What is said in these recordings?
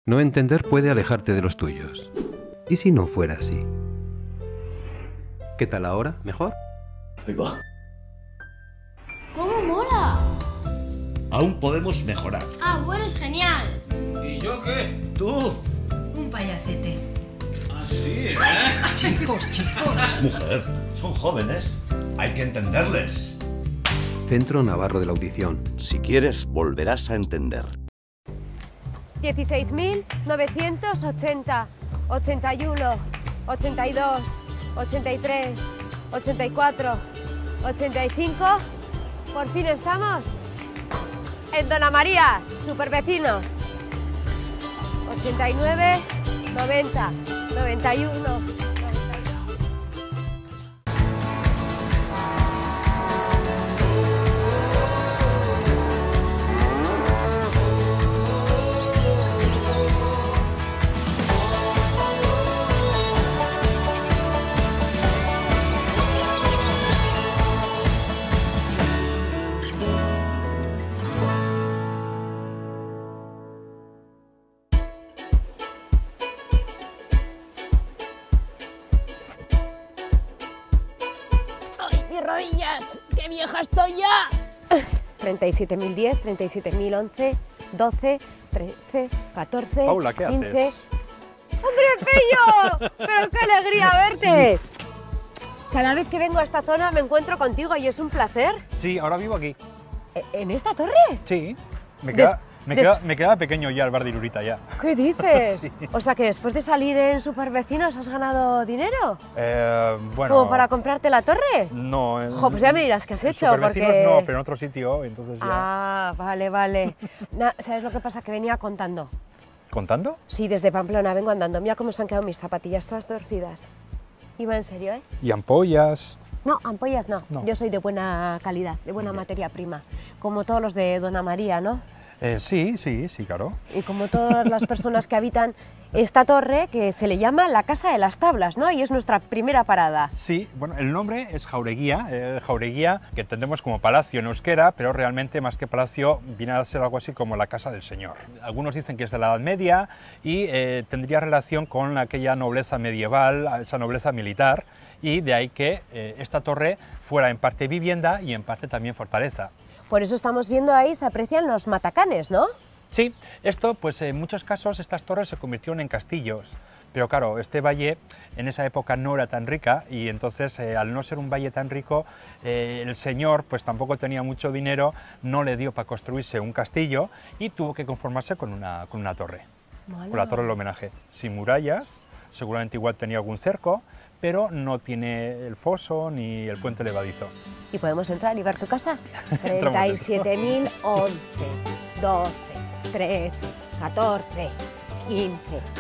No entender puede alejarte de los tuyos. ¿Y si no fuera así? ¿Qué tal ahora? ¿Mejor? Ahí va. ¡Cómo mola! Aún podemos mejorar. Ah, bueno, es genial. ¿Y yo qué? Tú. Un payasete. Así, ¿eh? Chicos. Mujer, son jóvenes. Hay que entenderles. Centro Navarro de la Audición. Si quieres, volverás a entender. 16.980, 81, 82, 83, 84, 85. Por fin estamos en Dona María, supervecinos. 89, 90, 91. ¡Mis rodillas! ¡Qué vieja estoy ya! 37.010, 37.011, 12, 13, 14, Paula, ¿qué 15... haces? ¡Hombre, Pello! ¡Pero qué alegría verte! Cada vez que vengo a esta zona me encuentro contigo y es un placer. Sí, ahora vivo aquí. ¿En esta torre? Sí. Me Des- queda pequeño ya el bar de Irurita ya. ¿Qué dices? Sí. O sea que después de salir en Supervecinos has ganado dinero. Bueno... ¿Como para comprarte la torre? No. Jo, pues ya me dirás qué has hecho, Supervecinos porque... no, pero en otro sitio, entonces ya... Ah, vale. ¿Sabes lo que pasa? Que venía contando. ¿Contando? Sí, desde Pamplona vengo andando. Mira cómo se han quedado mis zapatillas todas torcidas. Iba en serio, ¿eh? Y ampollas... No, ampollas no. No. Yo soy de buena calidad, de buena materia prima. Como todos los de Dona María, ¿no? Sí, claro. Y como todas las personas que habitan esta torre, que se le llama la Casa de las Tablas, ¿no? Y es nuestra primera parada. Sí, bueno, el nombre es Jaureguía, Jaureguía, que entendemos como palacio en euskera, pero realmente más que palacio viene a ser algo así como la casa del señor. Algunos dicen que es de la Edad Media y tendría relación con aquella nobleza medieval, esa nobleza militar, y de ahí que esta torre fuera en parte vivienda y en parte también fortaleza. Por eso estamos viendo ahí, se aprecian los matacanes, ¿no? Sí, esto, pues en muchos casos estas torres se convirtieron en castillos, pero claro, este valle en esa época no era tan rica y entonces al no ser un valle tan rico, el señor pues tampoco tenía mucho dinero, no le dio para construirse un castillo y tuvo que conformarse con una torre, con la torre del homenaje, sin murallas, seguramente igual tenía algún cerco, pero no tiene el foso ni el puente levadizo. ¿Y podemos entrar y ver tu casa? Entramos dentro. 37.011, 12, 13, 14, 15,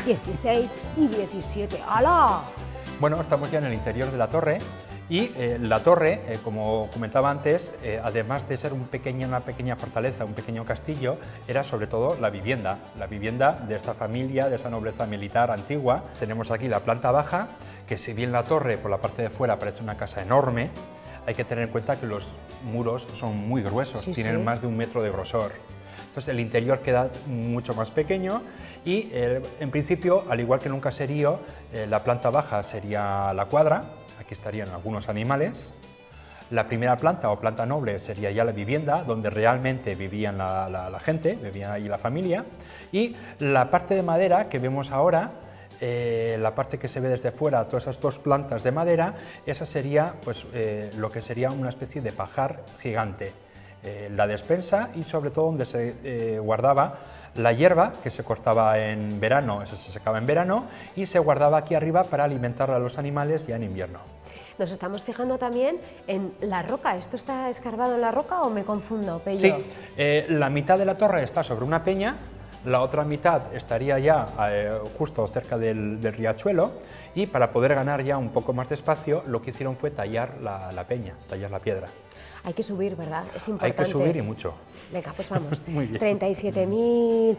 16 y 17. ¡Hala! Bueno, estamos ya en el interior de la torre y la torre, como comentaba antes, además de ser una pequeña fortaleza, un pequeño castillo, era sobre todo la vivienda de esta familia, de esa nobleza militar antigua. Tenemos aquí la planta baja, que si bien la torre por la parte de fuera parece una casa enorme, hay que tener en cuenta que los muros son muy gruesos, tienen más de 1 metro de grosor. Entonces el interior queda mucho más pequeño y en principio, al igual que en un caserío, la planta baja sería la cuadra, aquí estarían algunos animales. La primera planta o planta noble sería ya la vivienda, donde realmente vivían la gente, vivía ahí la familia. Y la parte de madera que vemos ahora, la parte que se ve desde fuera, todas esas 2 plantas de madera, esa sería pues, lo que sería una especie de pajar gigante. La despensa y sobre todo donde se guardaba la hierba que se cortaba en verano, eso se secaba en verano y se guardaba aquí arriba para alimentar a los animales ya en invierno. Nos estamos fijando también en la roca. ¿Esto está escarbado en la roca o me confundo, Pello? Sí, la mitad de la torre está sobre una peña, la otra mitad estaría ya justo cerca del riachuelo y para poder ganar ya un poco más de espacio lo que hicieron fue tallar la peña, tallar la piedra. Hay que subir, ¿verdad? Es importante. Hay que subir y mucho. Venga, pues vamos. Muy bien. 37.018,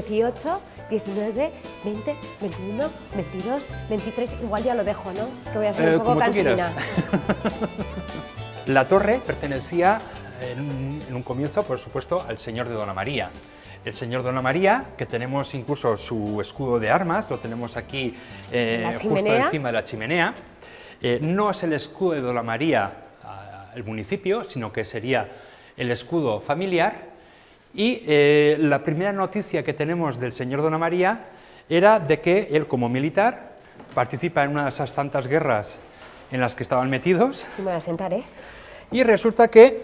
19, 20, 21, 22, 23... Igual ya lo dejo, ¿no? Que voy a ser un poco como tú cansina. quieras. La torre pertenecía en un comienzo, por supuesto, al señor de Dona María. el señor Dona María, que tenemos incluso su escudo de armas, lo tenemos aquí justo encima de la chimenea. No es el escudo de Dona María el municipio, sino que sería el escudo familiar. Y la primera noticia que tenemos del señor Dona María era de que él, como militar, participa en una de esas tantas guerras en las que estaban metidos. Me voy a sentar, ¿eh? Y resulta que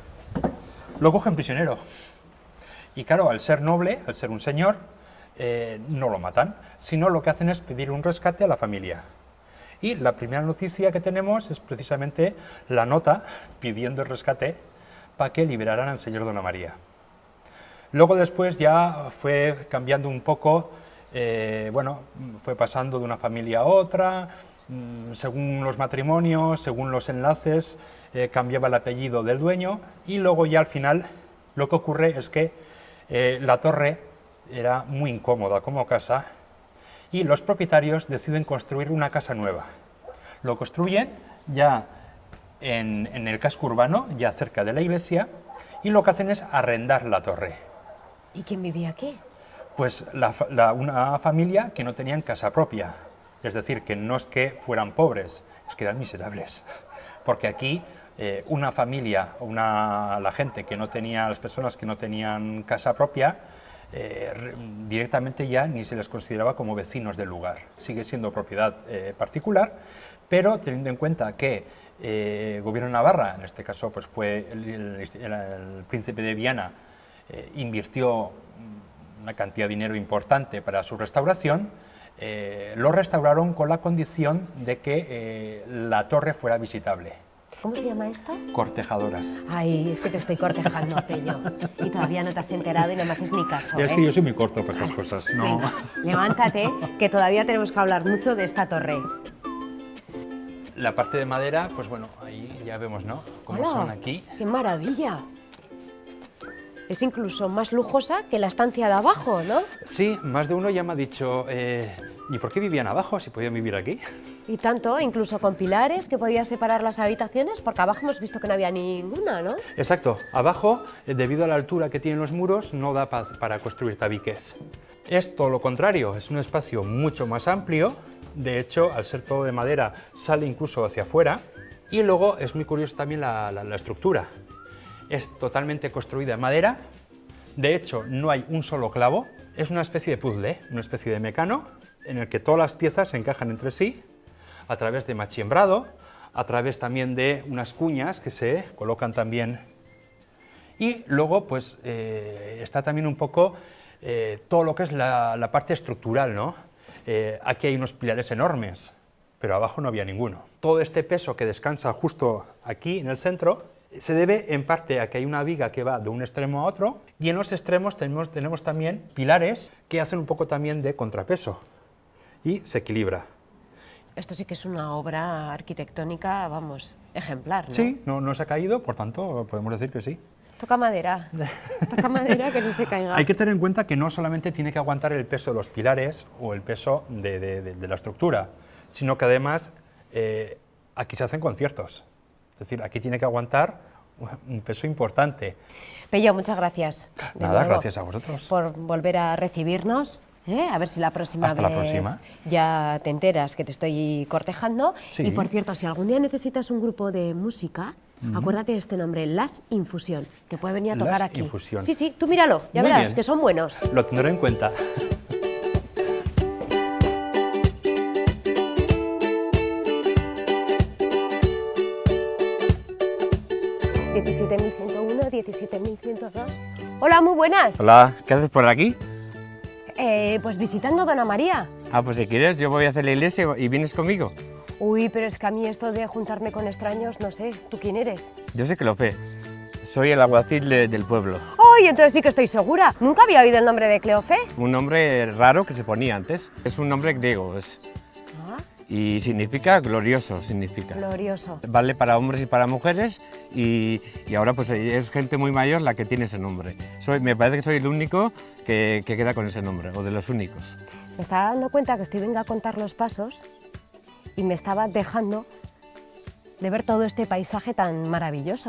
lo cogen prisionero. Y claro, al ser noble, al ser un señor, no lo matan, sino lo que hacen es pedir un rescate a la familia. Y la primera noticia que tenemos es precisamente la nota pidiendo el rescate para que liberaran al señor Dona María. Luego después ya fue cambiando un poco, bueno, fue pasando de una familia a otra, según los matrimonios, según los enlaces, cambiaba el apellido del dueño, y luego ya al final lo que ocurre es que la torre era muy incómoda como casa y los propietarios deciden construir una casa nueva. Lo construyen ya en el casco urbano, ya cerca de la iglesia, y lo que hacen es arrendar la torre. ¿Y quién vivía aquí? Pues una familia que no tenían casa propia, es decir, que no es que fueran pobres, es que eran miserables, porque aquí una familia, la gente que no tenía, las personas que no tenían casa propia, directamente ya ni se les consideraba como vecinos del lugar. Sigue siendo propiedad particular, pero teniendo en cuenta que el gobierno de Navarra, en este caso pues fue el príncipe de Viana, invirtió una cantidad de dinero importante para su restauración, lo restauraron con la condición de que la torre fuera visitable. ¿Cómo se llama esto? Cortejadoras. Ay, es que te estoy cortejando, Pello. Y todavía no te has enterado y no me haces ni caso. Es que yo soy muy corto para estas cosas. No. Venga, levántate, que todavía tenemos que hablar mucho de esta torre. La parte de madera, pues bueno, ahí ya vemos, ¿no? Cómo ¡Hola! son aquí. ¡Qué maravilla! Es incluso más lujosa que la estancia de abajo, ¿no? Sí, más de uno ya me ha dicho, ¿y por qué vivían abajo si podían vivir aquí? Y tanto, incluso con pilares que podías separar las habitaciones, porque abajo hemos visto que no había ninguna, ¿no? Exacto, abajo, debido a la altura que tienen los muros, no da para construir tabiques. Es todo lo contrario, es un espacio mucho más amplio, de hecho, al ser todo de madera, sale incluso hacia afuera, y luego es muy curioso también la estructura. Es totalmente construida en madera, de hecho no hay un solo clavo, es una especie de puzzle, una especie de mecano en el que todas las piezas se encajan entre sí a través de machiembrado, a través también de unas cuñas que se colocan también, y luego pues está también un poco todo lo que es la parte estructural, ¿no? Aquí hay unos pilares enormes, pero abajo no había ninguno. Todo este peso que descansa justo aquí en el centro se debe en parte a que hay una viga que va de un extremo a otro, y en los extremos tenemos también pilares que hacen un poco también de contrapeso y se equilibra. Esto sí que es una obra arquitectónica, vamos, ejemplar, ¿no? Sí, no se ha caído, por tanto podemos decir que sí. Toca madera que no se caiga. Hay que tener en cuenta que no solamente tiene que aguantar el peso de los pilares o el peso de la estructura, sino que además aquí se hacen conciertos. Es decir, aquí tiene que aguantar un peso importante. Pello, muchas gracias. Nada, gracias a vosotros. Por volver a recibirnos. A ver si la próxima Hasta vez la próxima. Ya te enteras que te estoy cortejando. Sí. Y por cierto, si algún día necesitas un grupo de música, acuérdate de este nombre, Las Infusión, que puede venir a tocar Las aquí. Infusión. Sí, sí, tú míralo, ya Muy verás bien. que son buenos. Lo tendré en cuenta. ¿17.101, 17.102? Hola, muy buenas. Hola, ¿qué haces por aquí? Pues visitando a Dona María. Ah, pues si quieres, yo voy a hacer la iglesia y vienes conmigo. Uy, pero es que a mí esto de juntarme con extraños, no sé, ¿tú quién eres? Yo sé que lo sé. Soy el alguacil del pueblo. ¡Ay, entonces sí que estoy segura! Nunca había oído el nombre de Cleofé. Un nombre raro que se ponía antes. Es un nombre griego y significa glorioso, significa. Glorioso. Vale para hombres y para mujeres y ahora pues es gente muy mayor la que tiene ese nombre. Me parece que soy el único que queda con ese nombre, o de los únicos. Me estaba dando cuenta que estoy venga a contar los pasos y me estaba dejando de ver todo este paisaje tan maravilloso.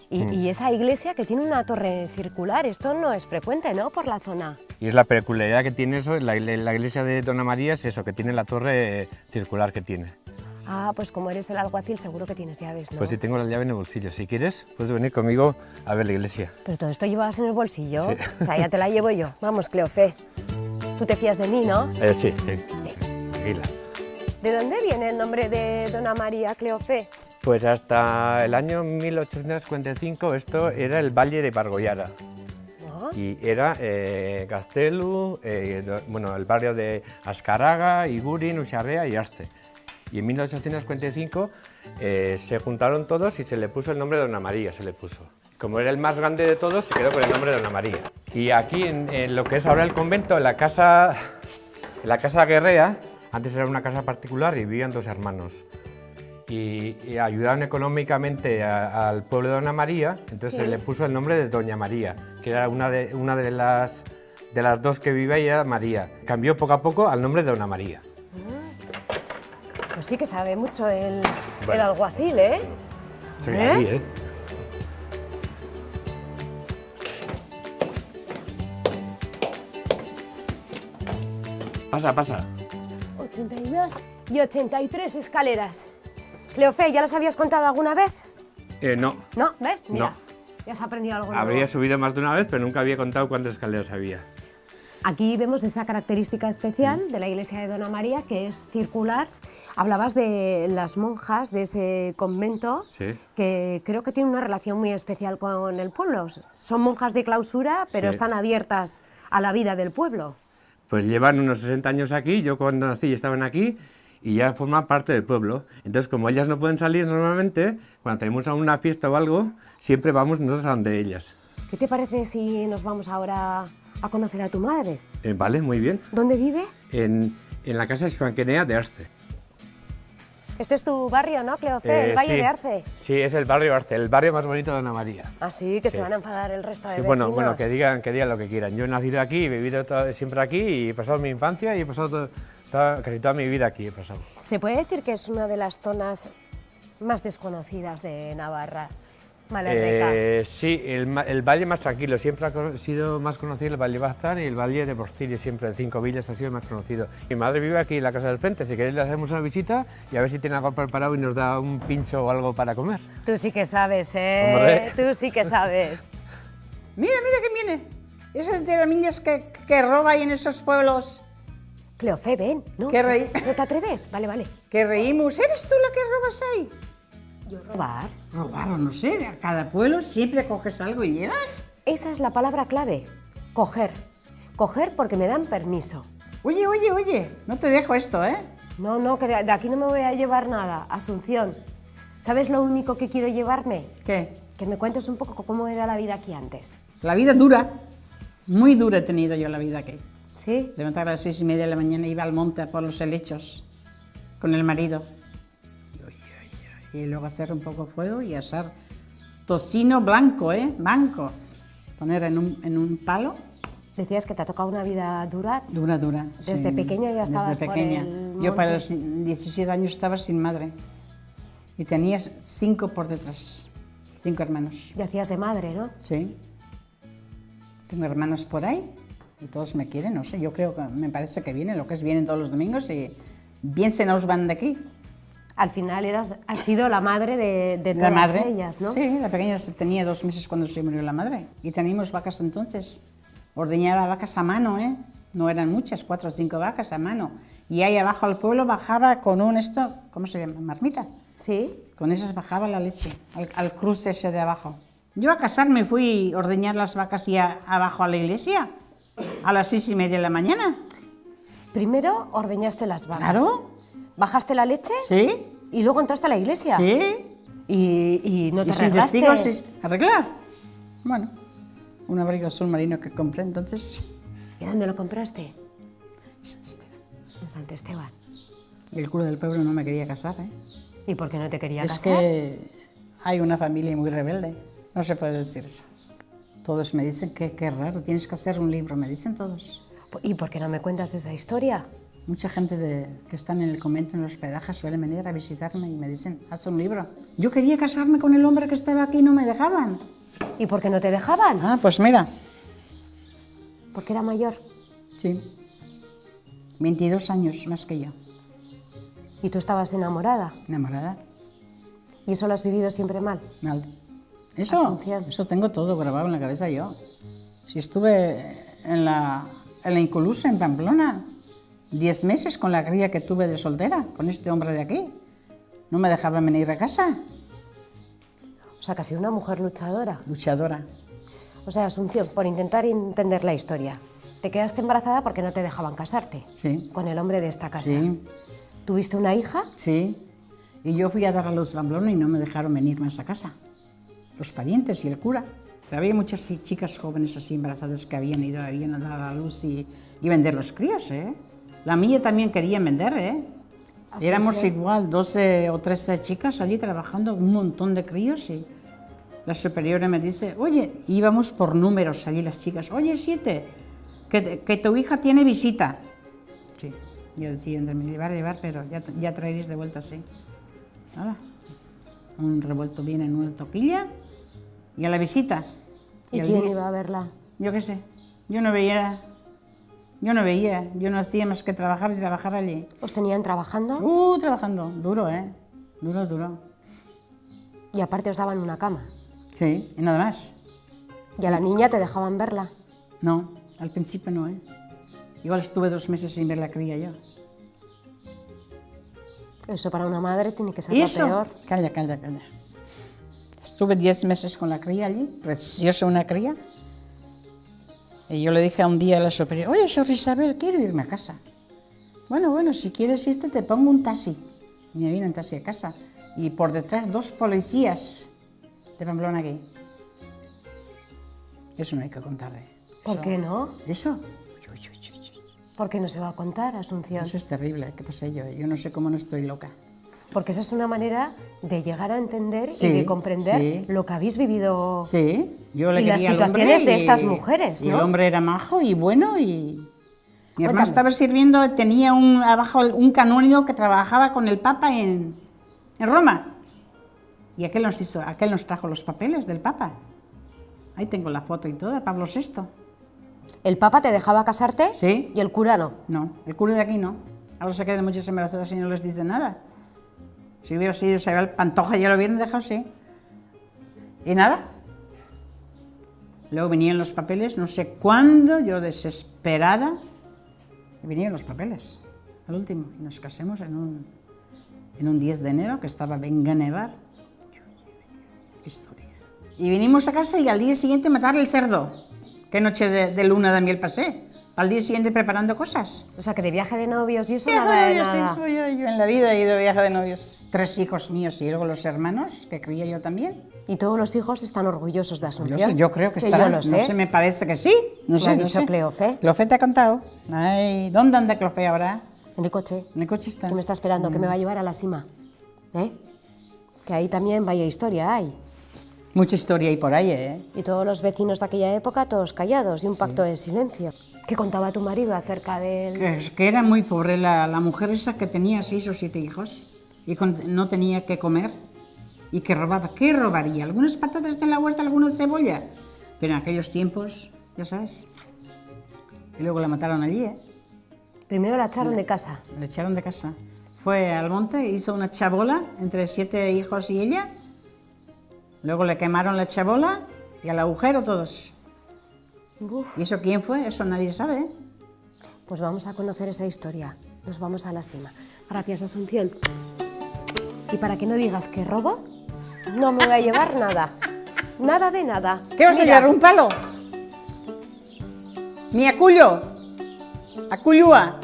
Y esa iglesia que tiene una torre circular, esto no es frecuente, ¿no?, por la zona. Y es la peculiaridad que tiene eso, la iglesia de Dona María es eso, que tiene la torre circular que tiene. Ah, pues como eres el alguacil, seguro que tienes llaves, ¿no? Pues sí, tengo la llave en el bolsillo. Si quieres, puedes venir conmigo a ver la iglesia. Pero todo esto llevabas en el bolsillo. Sí. O sea, ya te la llevo yo. Vamos, Cleofé. Tú te fías de mí, ¿no? Sí. Tranquila. ¿De dónde viene el nombre de Dona María, Cleofé? Pues hasta el año 1855 esto era el Valle de Bargoiara. ¿No? Y era Gaztelu, bueno, el barrio de Azcárraga, Igurin, Uxarrea y Arce. Y en 1855 se juntaron todos y se le puso el nombre de Dona María, se le puso. Como era el más grande de todos, se quedó con el nombre de Dona María. Y aquí, en lo que es ahora el convento, en la casa Guerrea, antes era una casa particular y vivían 2 hermanos. Y ayudaban económicamente al pueblo de Dona María, entonces se le puso el nombre de Doña María, que era una de las 2 que vivía y era María. Cambió poco a poco al nombre de Dona María. Pues sí que sabe mucho el alguacil, ¿eh? Soy aquí, ¿eh? Pasa. 82 y 83 escaleras. Cleofé, ¿ya los habías contado alguna vez? No. ¿No? ¿Ves? Mira, No. ya has aprendido algo nuevo. Habría subido más de una vez, pero nunca había contado cuántas escaleras había. Aquí vemos esa característica especial de la iglesia de Dona María, que es circular. Hablabas de las monjas de ese convento, Sí. que creo que tienen una relación muy especial con el pueblo. Son monjas de clausura, pero Sí. están abiertas a la vida del pueblo. Pues llevan unos 60 años aquí, yo cuando nací estaban aquí y ya forman parte del pueblo. Entonces, como ellas no pueden salir normalmente, cuando tenemos una fiesta o algo, siempre vamos nosotros a donde ellas. ¿Qué te parece si nos vamos ahora a conocer a tu madre? Vale, muy bien. ¿Dónde vive? En la casa Xuanquenea de Arce. Este es tu barrio, ¿no, Cleofé? El Valle sí. de Arce. Sí, es el barrio Arce, el barrio más bonito de Dona María. Así que Sí. se van a enfadar el resto de Sí, vecinos. bueno, que digan lo que quieran. Yo he nacido aquí, he vivido siempre aquí y he pasado mi infancia y he pasado casi toda mi vida aquí. He pasado. ¿Se puede decir que es una de las zonas más desconocidas de Navarra? Malerreca. Sí, el valle más tranquilo. Siempre ha sido más conocido el Valle Baztán y el Valle de Portillo, siempre el 5 Villas ha sido más conocido. Mi madre vive aquí en la casa del frente, si queréis le hacemos una visita y a ver si tiene algo preparado y nos da un pincho o algo para comer. Tú sí que sabes, ¿eh? Hombre. Tú sí que sabes. Mira que viene. Esas de las niñas que roba ahí en esos pueblos. Cleofé, ven. No, ¿Qué rey? ¿No te atreves? Vale. Que reímos. ¿Eres tú la que robas ahí? ¿Yo robar? Robar, no sé. A cada pueblo siempre coges algo y llevas. Esa es la palabra clave. Coger. Coger porque me dan permiso. Oye. No te dejo esto, ¿eh? No, que de aquí no me voy a llevar nada. Asunción, ¿sabes lo único que quiero llevarme? ¿Qué? Que me cuentes un poco cómo era la vida aquí antes. La vida dura. Muy dura he tenido yo la vida aquí. ¿Sí? Levantar a las 6:30 de la mañana, iba al monte a por los helechos con el marido. Y luego hacer un poco fuego y asar tocino blanco, blanco. Poner en un palo. Decías que te ha tocado una vida dura. Dura. Desde pequeña ya estabas Desde por pequeña. el Yo para monte. los 17 años estaba sin madre. Y tenía 5 por detrás. 5 hermanos. Y hacías de madre, ¿no? Sí. Tengo hermanos por ahí y todos me quieren, no sé, yo creo que me parece que vienen, lo que es vienen todos los domingos y bien se nos van de aquí. Al final has sido la madre de La todas madre. ellas, ¿no? Sí, la pequeña tenía 2 meses cuando se murió la madre y teníamos vacas entonces. Ordeñaba vacas a mano, no eran muchas, 4 o 5 vacas a mano. Y ahí abajo al pueblo bajaba con un ¿cómo se llama? Marmita. Sí. Con esas bajaba la leche, al cruce ese de abajo. Yo a casarme fui a ordeñar las vacas y abajo a la iglesia, a las 6:30 de la mañana. Primero ordeñaste las vacas. Claro. ¿Bajaste la leche? Sí, Y luego entraste a la iglesia. sí. Y no te Y sin arreglaste. testigos, arreglar. Bueno, un abrigo azul marino que compré entonces. ¿Y dónde lo compraste? San Esteban. En Sant Esteban. Y el cura del pueblo no me quería casar, ¿Y por qué no te quería Es casar? que hay una familia muy rebelde. No se puede decir eso. Todos me dicen que qué raro, tienes que hacer un libro, me dicen todos. ¿Y por qué no me cuentas esa historia? Mucha gente que están en el convento, en los hospedajes, suelen venir a visitarme y me dicen, haz un libro. Yo quería casarme con el hombre que estaba aquí y no me dejaban. ¿Y por qué no te dejaban? Ah, pues mira. Porque era mayor. Sí. 22 años más que yo. ¿Y tú estabas enamorada? Enamorada. ¿Y eso lo has vivido siempre mal? Mal. Eso tengo todo grabado en la cabeza yo. Si estuve en la Incolusa, en Pamplona, 10 meses con la cría que tuve de soltera, con este hombre de aquí. No me dejaban venir a casa. O sea, que has sido una mujer luchadora. Luchadora. O sea, Asunción, por intentar entender la historia, te quedaste embarazada porque no te dejaban casarte. Sí. Con el hombre de esta casa. Sí. ¿Tuviste una hija? Sí. Y yo fui a dar a luz a Pamplona y no me dejaron venir más a casa. Los parientes y el cura. Pero había muchas chicas jóvenes así embarazadas que habían ido a dar a luz y vender los críos, ¿eh? La mía también querían vender, ¿eh? Éramos igual, 12 o 13 chicas allí trabajando, un montón de críos y la superiora me dice, oye, íbamos por números allí las chicas, oye, 7, que tu hija tiene visita. Sí, yo decía, entre me llevar, pero ya traeréis de vuelta, sí. Nada, un revuelto bien en una toquilla y a la visita. ¿Y quién iba a verla? Yo qué sé, yo no veía, yo no hacía más que trabajar y trabajar allí. ¿Os tenían trabajando? Trabajando, duro, duro. Y aparte os daban una cama. Sí, y nada más. ¿Y a la niña te dejaban verla? No, al principio no, Igual estuve 2 meses sin ver la cría yo. Eso para una madre tiene que ser lo peor. Calla. Estuve 10 meses con la cría allí, preciosa una cría. Y yo le dije un día a la superiora, oye, Sor Isabel, quiero irme a casa. Bueno, si quieres irte te pongo un taxi. Y me vino un taxi a casa. Y por detrás 2 policías de Pamplona aquí. Eso no hay que contar, ¿Por qué no? ¿Eso? ¿Por qué no se va a contar, Asunción? Eso es terrible, ¿qué pasé yo? Yo no sé cómo no estoy loca. Porque esa es una manera de llegar a entender y de comprender lo que habéis vivido. Sí, yo le y las situaciones de estas mujeres, ¿no? Y el hombre era majo y bueno y... Mi hermana estaba sirviendo, tenía abajo un canónigo que trabajaba con el Papa en Roma. Y aquel nos trajo los papeles del Papa. Ahí tengo la foto y todo, Pablo VI. ¿El Papa te dejaba casarte? Sí. ¿Y el cura no? No, el cura de aquí no. Ahora se quedan muchas embarazadas y no les dice nada. Si hubiera sido Isabel Pantoja ya lo hubieran dejado, sí. Y nada. Luego venían los papeles, no sé cuándo, yo desesperada, y vinieron los papeles, al último. Y nos casamos en un 10 de enero, que estaba venga a nevar. Qué historia. Y vinimos a casa y al día siguiente matar el cerdo. Qué noche de luna de miel pasé. Al día siguiente preparando cosas. O sea, que de viaje de novios y eso Viaje nada de de novios, nada. sí. Yo en la vida he ido de viaje de novios. 3 hijos míos y luego los hermanos, que cría yo también. Y todos los hijos están orgullosos de Asunción. Yo creo que estarán. Yo lo sé. No sé, me parece que sí. No sé, ha no dicho sé. Cleofé. Cleofé te ha contado. Ay, ¿dónde anda Cleofé ahora? En el coche. En el coche está. Que me está esperando, que me va a llevar a la cima. Que ahí también vaya historia hay. Mucha historia hay por ahí, Y todos los vecinos de aquella época, todos callados y un pacto de silencio. ¿Qué contaba tu marido acerca de él? Que era muy pobre la mujer esa que tenía 6 o 7 hijos y no tenía que comer y que robaba. ¿Qué robaría? Algunas patatas de la huerta, alguna cebolla. Pero en aquellos tiempos, ya sabes. Y luego la mataron allí, Primero la echaron de casa. Le echaron de casa. Fue al monte, hizo una chabola entre 7 hijos y ella. Luego le quemaron la chabola y al agujero todos. Uf. ¿Y eso quién fue? Eso nadie sabe, Pues vamos a conocer esa historia. Nos vamos a la cima. Gracias, Asunción. Y para que no digas que robo, no me voy a llevar nada. Nada de nada. ¿Qué vas a llevar? ¿Un palo? Ni acullo. Acullúa.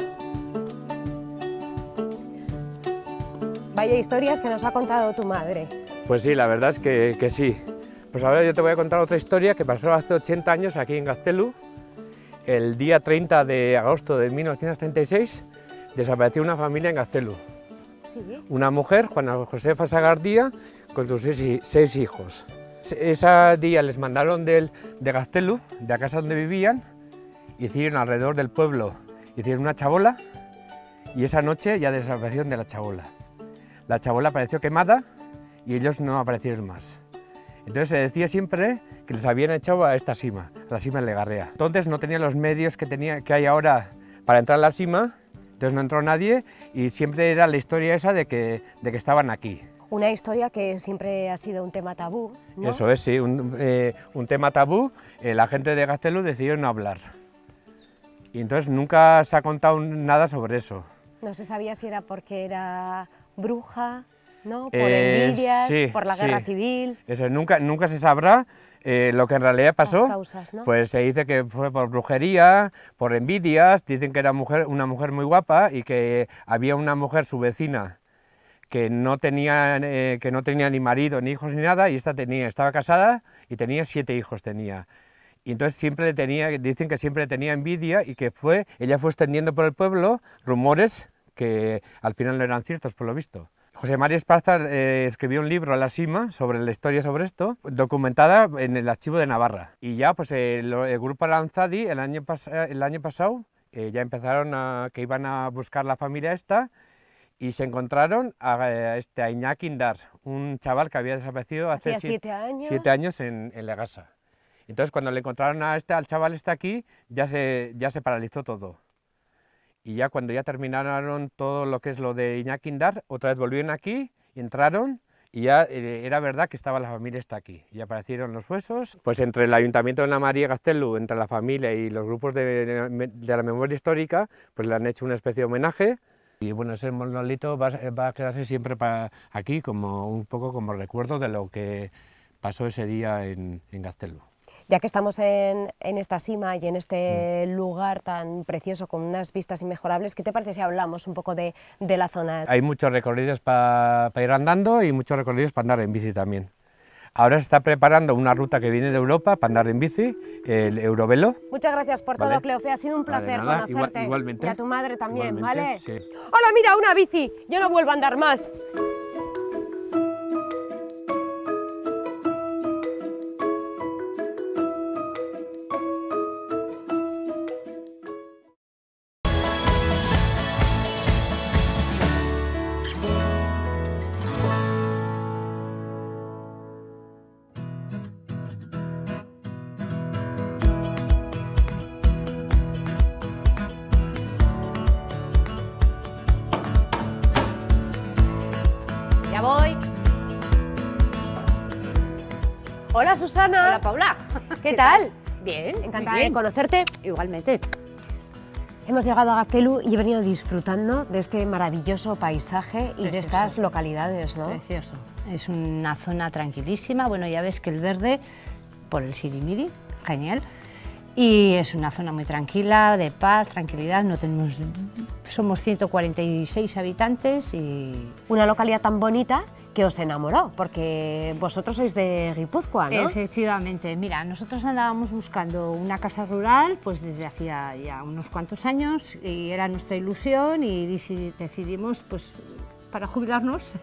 Vaya historias que nos ha contado tu madre. Pues sí, la verdad es que sí. Pues ahora yo te voy a contar otra historia que pasó hace 80 años aquí en Gaztelu. El día 30 de agosto de 1936 desapareció una familia en Gaztelu. Sí. Una mujer, Juana Josefa Sagardía, con sus 6 hijos. Ese día les mandaron de Gaztelu, de la casa donde vivían, hicieron alrededor del pueblo, hicieron una chabola y esa noche ya desaparecieron de la chabola. La chabola apareció quemada y ellos no aparecieron más. Entonces se decía siempre que les habían echado a esta sima, a la sima de Legarrea. Entonces no tenían los medios que hay ahora para entrar a la sima, entonces no entró nadie y siempre era la historia esa de que estaban aquí. Una historia que siempre ha sido un tema tabú, ¿no? Eso es, sí, un tema tabú. La gente de Gaztelu decidió no hablar. Y entonces nunca se ha contado nada sobre eso. No se sabía si era porque era bruja, ¿no? Por envidias, sí, por la guerra civil. Eso, nunca se sabrá lo que en realidad pasó. Las causas, ¿no? Pues se dice que fue por brujería, por envidias, dicen que era una mujer muy guapa y que había una mujer, su vecina, que no tenía ni marido, ni hijos, ni nada, y estaba casada y tenía 7 hijos. Y entonces dicen que siempre tenía envidia y que ella fue extendiendo por el pueblo rumores que al final no eran ciertos, por lo visto. José María Esparza escribió un libro a la sima sobre la historia sobre esto, documentada en el archivo de Navarra. Y ya pues el grupo Aranzadi el año pasado ya empezaron que iban a buscar la familia esta, y se encontraron a Iñaki Indar, un chaval que había desaparecido hace 7 años. 7 años en Legasa. Entonces cuando le encontraron al chaval aquí, ya se paralizó todo. Y ya cuando ya terminaron todo lo que es lo de Iñaki Indar, otra vez volvieron aquí, entraron, y ya era verdad que estaba la familia aquí. Y aparecieron los huesos. Pues entre el Ayuntamiento de la María Gaztelu, entre la familia y los grupos de la memoria histórica, pues le han hecho una especie de homenaje. Y bueno, ese monolito va a quedarse siempre aquí como un poco como recuerdo de lo que pasó ese día en Gaztelu. Ya que estamos en esta sima y en este lugar tan precioso con unas vistas inmejorables, ¿qué te parece si hablamos un poco de la zona? Hay muchos recorridos para ir andando y muchos recorridos para andar en bici también. Ahora se está preparando una ruta que viene de Europa para andar en bici, el Eurovelo. Muchas gracias por todo, Cleofé, ha sido un placer conocerte. Igualmente. Y a tu madre también, ¿vale? Sí. ¡Hola, mira, una bici! Yo no vuelvo a andar más. Ya voy. Hola, Susana. Hola, Paula. ¿Qué tal? Bien, Encantada muy bien. de conocerte. Igualmente. Hemos llegado a Gaztelu y he venido disfrutando de este maravilloso paisaje y de estas localidades, ¿no? Precioso. Es una zona tranquilísima. Bueno, ya ves que el verde, por el sirimiri, genial. Y es una zona muy tranquila, de paz, tranquilidad. Somos 146 habitantes y... Una localidad tan bonita que os enamoró, porque vosotros sois de Guipúzcoa, ¿no? Efectivamente. Mira, nosotros andábamos buscando una casa rural pues desde hacía ya unos cuantos años y era nuestra ilusión y decidimos pues para jubilarnos,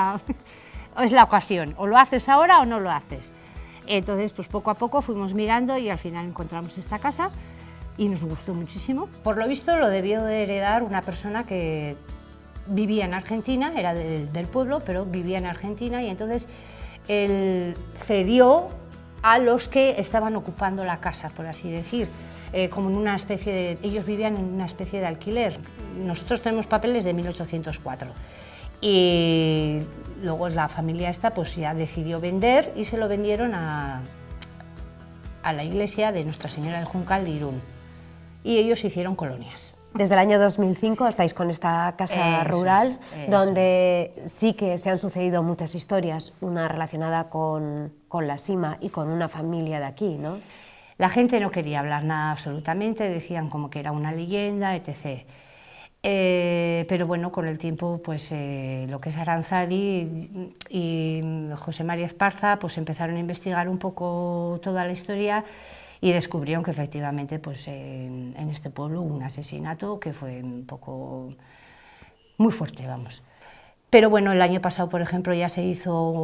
es la ocasión, o lo haces ahora o no lo haces. Entonces, pues poco a poco fuimos mirando y al final encontramos esta casa y nos gustó muchísimo. Por lo visto lo debió de heredar una persona que vivía en Argentina, era del pueblo, pero vivía en Argentina y entonces él cedió a los que estaban ocupando la casa, por así decir, como en una especie de... Ellos vivían en una especie de alquiler. Nosotros tenemos papeles de 1804 y luego la familia esta pues ya decidió vender y se lo vendieron a la iglesia de Nuestra Señora del Juncal de Irún y ellos hicieron colonias. Desde el año 2005 estáis con esta casa rural, donde sí que se han sucedido muchas historias, una relacionada con la sima y con una familia de aquí, ¿no? La gente no quería hablar nada absolutamente, decían como que era una leyenda, etc. Pero bueno, con el tiempo, pues lo que es Aranzadi y José María Esparza pues empezaron a investigar un poco toda la historia y descubrieron que efectivamente pues, en este pueblo hubo un asesinato que fue un poco muy fuerte, vamos. Pero bueno, el año pasado, por ejemplo, ya se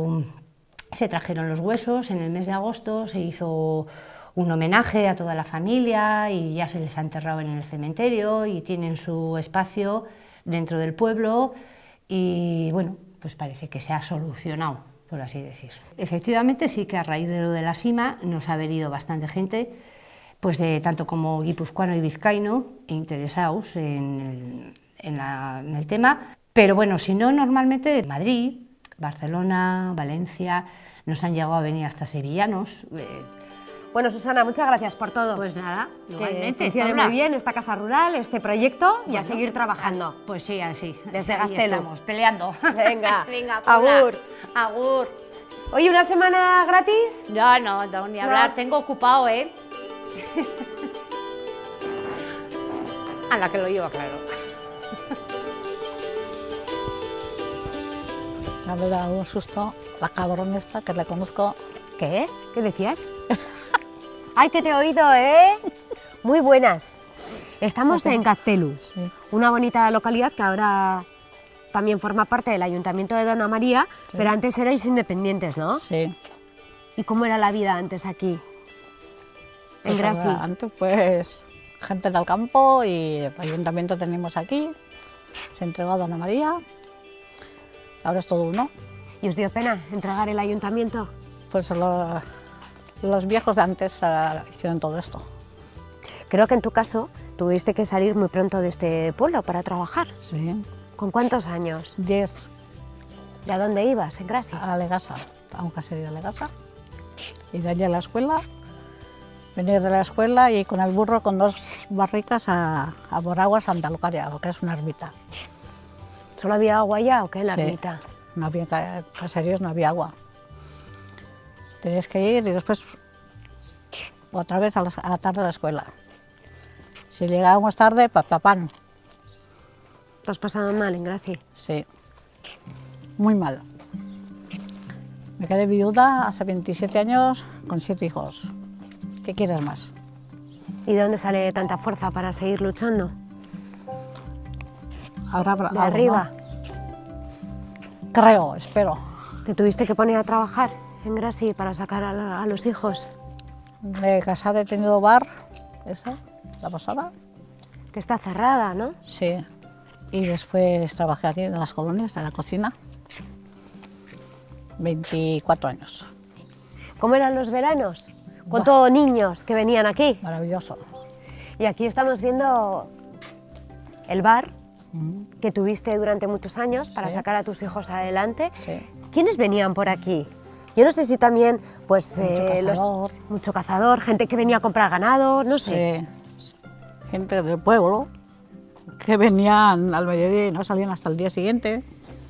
trajeron los huesos, en el mes de agosto se hizo un homenaje a toda la familia y ya se les ha enterrado en el cementerio y tienen su espacio dentro del pueblo y bueno, pues parece que se ha solucionado, por así decir. Efectivamente sí que a raíz de lo de la sima nos ha venido bastante gente, pues de tanto como guipuzcoano y vizcaíno, interesados en el tema, pero bueno, si no, normalmente de Madrid, Barcelona, Valencia, nos han llegado a venir hasta sevillanos. Bueno, Susana, muchas gracias por todo. Pues nada, que igualmente. funcione Paula. muy bien esta casa rural, este proyecto y a seguir trabajando. Pues sí, así. Desde ahí Gaztelu. estamos, peleando. Venga, Venga, Paula. agur. Agur. Oye, ¿una semana gratis? No, ni hablar, No. tengo ocupado, ¿eh? A la que lo lleva claro. Me ha dado un susto la cabrón esta que le conozco. ¿Qué? ¿Qué decías? ¡Ay, que te he oído, eh! Muy buenas. Estamos en Gaztelu, Sí. una bonita localidad que ahora también forma parte del Ayuntamiento de Dona María, pero antes erais independientes, ¿no? Sí. ¿Y cómo era la vida antes aquí? En Pues Grasi. ahora, antes pues gente del campo y el ayuntamiento tenemos aquí. Se entregó a Dona María. Ahora es todo uno. ¿Y os dio pena entregar el ayuntamiento? Pues los viejos de antes hicieron todo esto. Creo que en tu caso tuviste que salir muy pronto de este pueblo para trabajar. Sí. ¿Con cuántos años? 10 ¿Y a dónde ibas? ¿En Grasi? a Legasa, a un caserío de Legasa. Y de allí a la escuela. Venir de la escuela y con el burro con 2 barricas a por agua a Santa Lucaria, lo que es una ermita. ¿Solo había agua ya o qué en la Sí. ermita? No había caseríos, no había agua. Tenías que ir y después otra vez a la tarde a la escuela. Si llegábamos tarde, pan. ¿Lo has pasado mal en Grasi? Sí, muy mal. Me quedé viuda hace 27 años con 7 hijos. ¿Qué quieres más? ¿Y de dónde sale tanta fuerza para seguir luchando? Ahora, ¿De arriba? Creo, espero. ¿Te tuviste que poner a trabajar en Grasi para sacar a los hijos? De casada he tenido bar, eso, la pasada. Que está cerrada, ¿no? Sí. Y después trabajé aquí en las colonias, en la cocina. 24 años. ¿Cómo eran los veranos? ¿Cuántos niños que venían aquí? Maravilloso. Y aquí estamos viendo el bar que tuviste durante muchos años para Sí. sacar a tus hijos adelante. Sí. ¿Quiénes venían por aquí? Yo no sé si también, pues, cazador. mucho cazador, gente que venía a comprar ganado, no sé. Sí. Gente del pueblo que venían al mediodía y no salían hasta el día siguiente.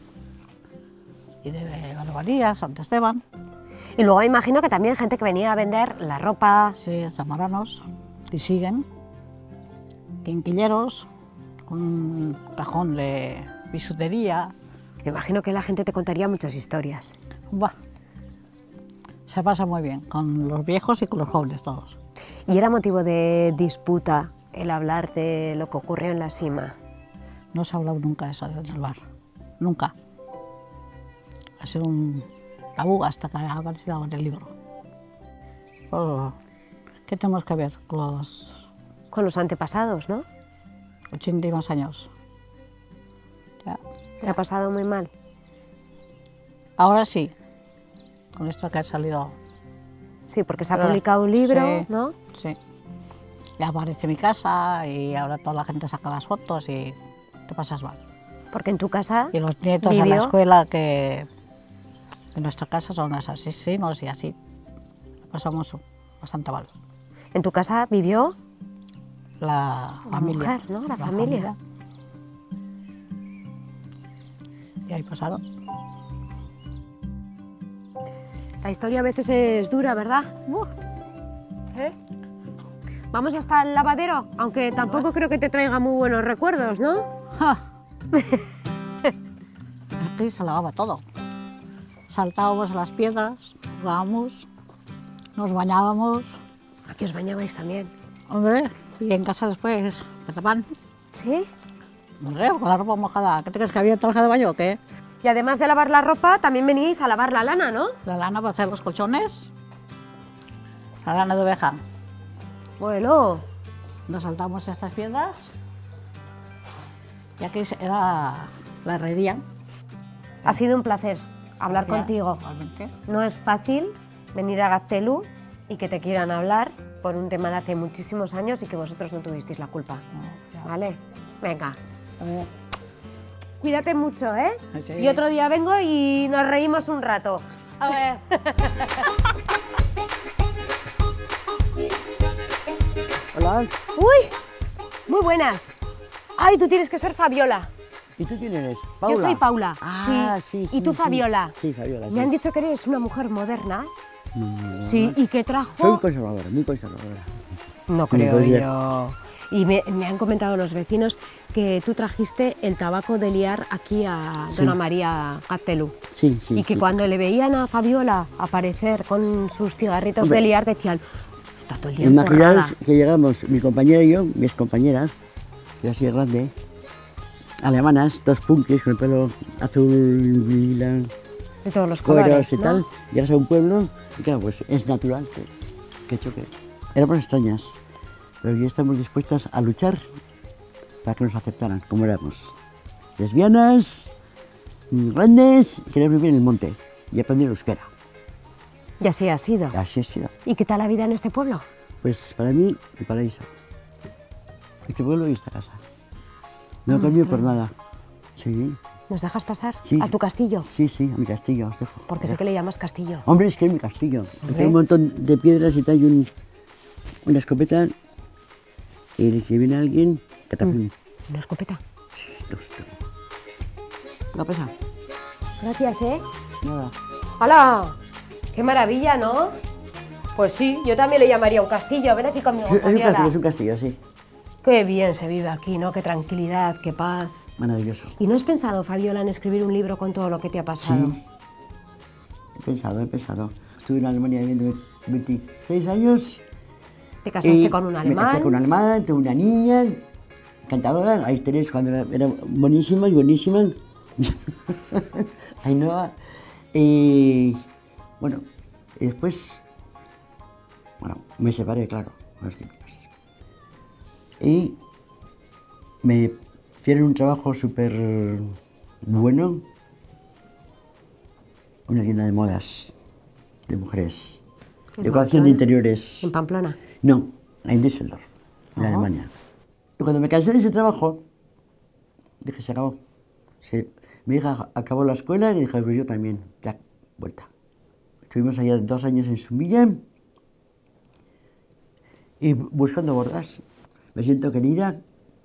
Y de Barbaría, Santa Esteban. Y luego imagino que también gente que venía a vender la ropa. Sí, zamaranos. Y siguen. Quinquilleros, con un cajón de bisutería. Me imagino que la gente te contaría muchas historias. Buah. Se pasa muy bien, con los viejos y con los jóvenes todos. ¿Y era motivo de disputa el hablar de lo que ocurrió en la Sima? No se ha hablado nunca de eso en el bar. Nunca. Ha sido un tabú hasta que ha aparecido en el libro. Pues, ¿qué tenemos que ver con los Con los antepasados, ¿no? 80 y más años? Ya. Se ha pasado muy mal. Ahora sí, con esto que ha salido. Sí, porque se ha Pero- publicado un libro, sí, ¿no? Sí. Ya aparece mi casa y ahora toda la gente saca las fotos y te pasas mal. Porque en tu casa Y los nietos de la vivió- escuela que en nuestra casa son asesinos y así. Lo pasamos bastante mal. en tu casa vivió La familia. mujer, ¿no? La familia. Y ahí pasaron. La historia a veces es dura, ¿verdad? ¿Eh? Vamos hasta el lavadero, aunque tampoco creo que te traiga muy buenos recuerdos, ¿no? ¡Ja! Aquí se lavaba todo. Saltábamos a las piedras, jugábamos, nos bañábamos. Aquí os bañabais también. Hombre, y en casa después, petapan. ¿Sí? Hombre, con la ropa mojada. ¿Qué te crees que había traje de baño o qué? Y además de lavar la ropa, también venís a lavar la lana, ¿no? La lana para hacer los colchones. La lana de oveja. Bueno, Nos saltamos estas piedras ya que era la herrería. Ha sido un placer hablar Gracias, contigo. igualmente. No es fácil venir a Gaztelu y que te quieran hablar por un tema de hace muchísimos años y que vosotros no tuvisteis la culpa. ya. ¿Vale? Venga. A ver, Cuídate mucho, ¿eh? Sí. Y otro día vengo y nos reímos un rato. A ver. Hola. ¡Uy! Muy buenas. Ay, tú tienes que ser Fabiola. ¿Y tú quién eres? ¿Paula? Yo soy Paula. Ah, sí, sí. ¿Y tú, sí. Fabiola? Sí, Fabiola. Me han dicho que eres una mujer moderna. Sí, y que trajo... Soy conservadora, muy conservadora. No Sí, creo pues ya. yo. Y me han comentado los vecinos que tú trajiste el tabaco de liar aquí a Sí. Dona María Gaztelu. Sí, sí. Y que sí. cuando le veían a Fabiola aparecer con sus cigarritos Hombre. de liar decían, está todo el día Imaginaos emporrada". que llegamos, mi compañera y yo, mi excompañera, que era así grande, alemanas, dos punkis con el pelo azul, lila, De todos los cueros colores, y ¿no? tal. Llegas a un pueblo y claro, pues es natural que choque. Éramos extrañas, pero ya estamos dispuestas a luchar para que nos aceptaran como éramos. Lesbianas, grandes, y querer vivir en el monte y aprender euskera. Y así ha sido. Así es, sido. ¿Y qué tal la vida en este pueblo? Pues para mí, el paraíso. Este pueblo y esta casa. No cambio por nada. Sí, ¿Nos dejas pasar sí. a tu castillo? Sí, sí, a mi castillo, os dejo. Porque sé que le llamas castillo. Hombre, es que es mi castillo. Hombre. Tengo un montón de piedras y tal, y una escopeta. Y si viene alguien, catapum. ¿Una escopeta? Sí, dos. ¿Qué pasa? Gracias, ¿eh? Nada. ¡Hala! ¡Qué maravilla!, ¿no? Pues sí, yo también le llamaría un castillo. Ven aquí conmigo, Fabiola. Es un castillo, sí. Qué bien se vive aquí, ¿no? Qué tranquilidad, qué paz. Maravilloso. ¿Y no has pensado, Fabiola, en escribir un libro con todo lo que te ha pasado? Sí. He pensado. Estuve en Alemania viviendo 26 años. Te casaste Y con un Me alemán. casé con un alemán, tengo una niña, encantadora. Ahí tenéis cuando era buenísima y buenísima. Ainhoa. Y bueno, y después, bueno, me separé, claro, a los 5 meses. Y me hicieron un trabajo súper bueno, una tienda de modas, de mujeres, decoración de interiores. ¿En Pamplona? No, en Düsseldorf, en Alemania. Y cuando me cansé de ese trabajo, dije, se acabó. Mi hija acabó la escuela y dije, pues yo también, ya, vuelta. Estuvimos allá 2 años en Sumilla y buscando bordas. Me siento querida,